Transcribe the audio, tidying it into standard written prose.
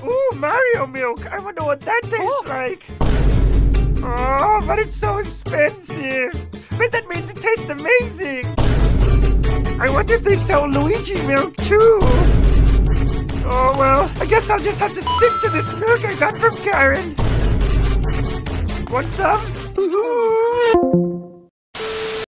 Ooh, Mario milk. I wonder what that tastes like. Oh, but it's so expensive. But that means it tastes amazing. I wonder if they sell Luigi milk too. Oh well, I guess I'll just have to stick to this milk I got from Karen. Want some? Ooh.